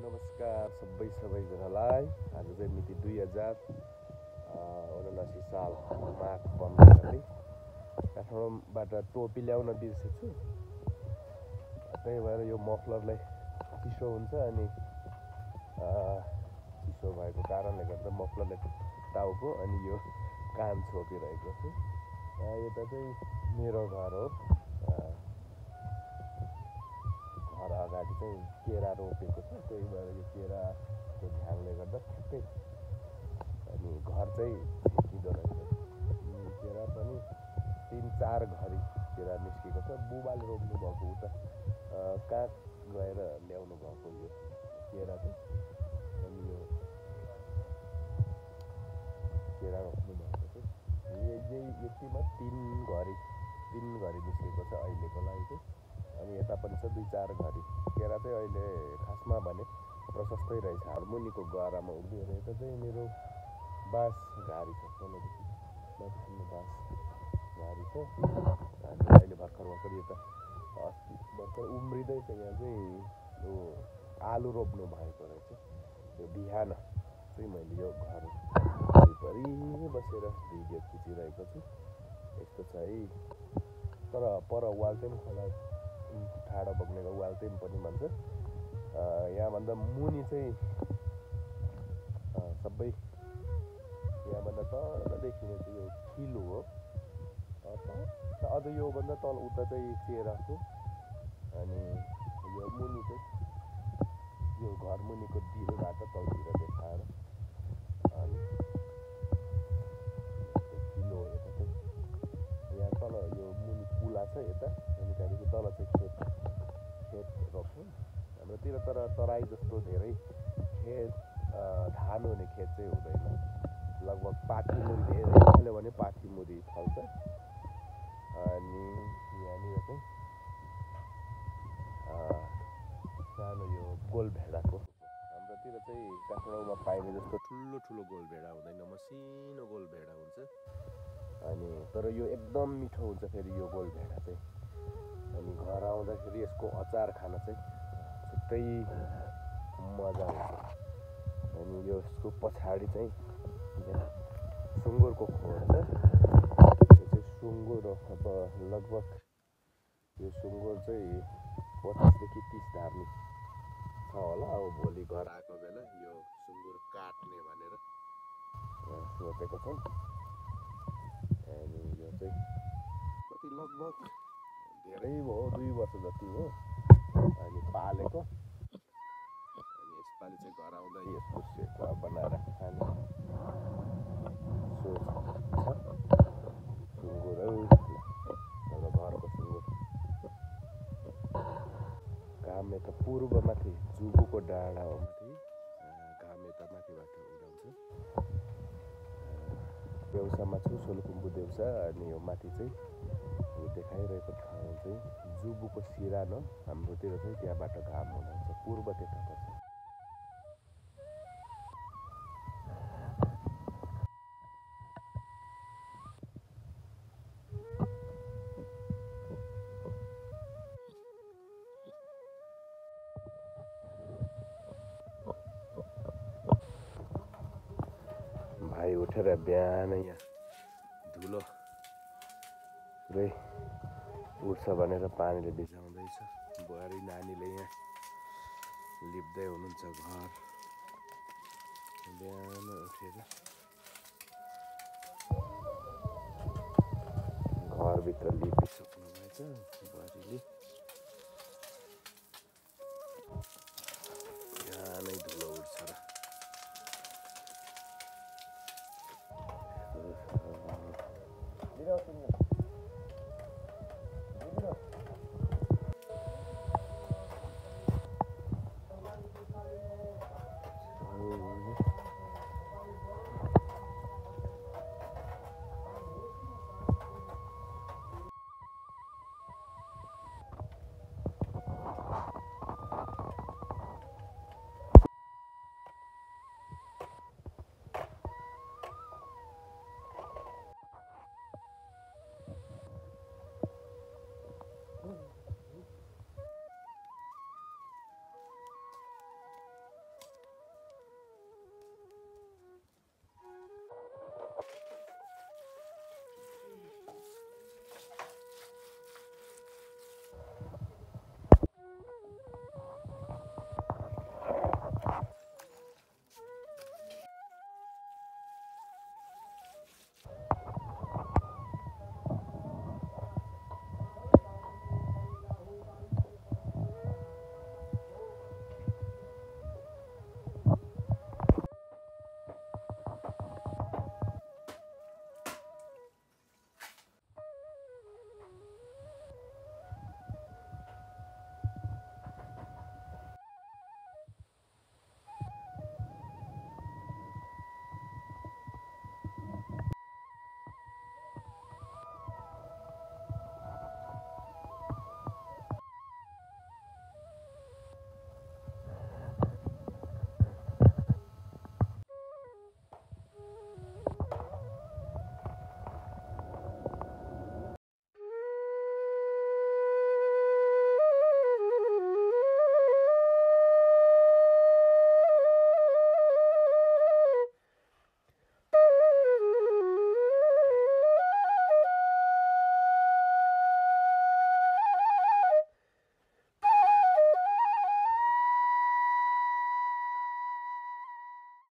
नमस्कार सबैजनालाई। आज चाहिँ मिति 2079 साल माघ 15 गते काठमाडौँबाट टोपी ल्याउन बिर्सेछु। त्यही भएर यो मफलरलाई चिसो हुन्छ अनि चिसो भएको कारणले गर्दा मफलरलाई टाउको अनि यो कान छोपिरहेको छु। यता चाहिँ मेरो घर हो। घर अगाडि चाहिँ केरा रोपेको छ, त्यही भएर यो केराको झ्याङले गर्दा ठ्याक्कै अनि घर चाहिँ झिकिँदो रहेछ। केरा पनि 3-4 घरी केरा निस्केको छ। बुबाले रोप्नु भएको उता कहाँ गएर ल्याउनु भएको यो केरा चाहिँ, अनि यो केरा रोप्नु भएको चाहिँ यतिमा 3 घरी निस्केको छ अहिलेको लागि चाहिँ। अनि यता पनि छ 2-4 घरी केरा चाहिँ अहिले खासमा भने प्रशस्तै रहेछ। हार्मोनीको गरामा उभिएर यता चाहिँ मेरो बाँस घारी छ, तलदेखि माथिसम्म बाँस घारी छ। अनि अहिले भर्खर यता भर्खर उम्रिँदैछ। यहाँ चाहिँ यो आलु रोप्नु भएको रहेछ। यो बिहान चाहिँ मैले यो घर वरिपरि बसेर भिडियो खिचिरहेको छु। यस्तो छ है। तर पर वालटेन खोला ठाडो बग्नेको वालटेन पनि भन्छ। यहाँभन्दा मुनि चाहिँ सबै यहाँभन्दा तल देखिने चाहिँ यो खिलो हो। अझ योभन्दा तल उता चाहिँ चेराको, अनि यो मुनि चाहिँ यो घर मुनिको दिलबाट तलतिर देखाएर अनि खिलो हो। यता चाहिँ यहाँ तल यो मुनि कुला छ यता, अनि त्यहाँदेखि तल चाहिँ खेत रोप्छ हाम्रोतिर। तर तराई जस्तो धेरै खेत धान हुने खेत चाहिँ हुँदैन। लगभग पाथीमुरी धेरै फल्यो भने पाथीमुरी फल्छ। अनि यहाँनिर चाहिँ सानो यो गोलभेडाको, हाम्रोतिर चाहिँ काठमाडौँमा पाइने जस्तो ठुलो गोलभेडा हुँदैन, मसिनो गोलभेडा हुन्छ। अनि तर यो एकदम मिठो हुन्छ फेरि यो गोलभेडा चाहिँ। अनि घर आउँदाखेरि यसको अचार खान चाहिँ छुट्टै मजा हुन्छ। अनि यसको पछाडि चाहिँ सुँगुरको खोर छ। यो चाहिँ सुँगुर अब लगभग यो सुँगुर चाहिँ 25देखि 30 धार्मी छ होला। अब भोलि घर आएको बेला यो सुँगुर काट्ने भनेर सोचेको छौँ। अनि यो चाहिँ कति लगभग धेरै भयो, 2 वर्ष जति हो अनि पालेको। अनि यसपालि चाहिँ घर आउँदा यसको सेकुवा बनाएर खाने सोच छ। सुँगुर र घरको सुँगुर। घाम यता पूर्वमाथि जुबुको डाँडा हो माथि, घाम यता माथिबाट उदाउँछ। देउसामा छु, सोलुखुम्बु देउसा। अनि यो माथि चाहिँ यो देखाइरहेको ठाउँ चाहिँ जुबुको सिरान हो। हाम्रोतिर चाहिँ त्यहाँबाट घाम उदाउँछ, पूर्व त्यता पर्छ। भाइ उठेर बिहान यहाँ धुलो पुरै उठ्छ भनेर पानीले भिजाउँदैछ। बुहारी नानीले यहाँ लिप्दै हुनुहुन्छ घर। बिहान उठेर घरभित्र लिपिसक्नु भएछ बुहारीले।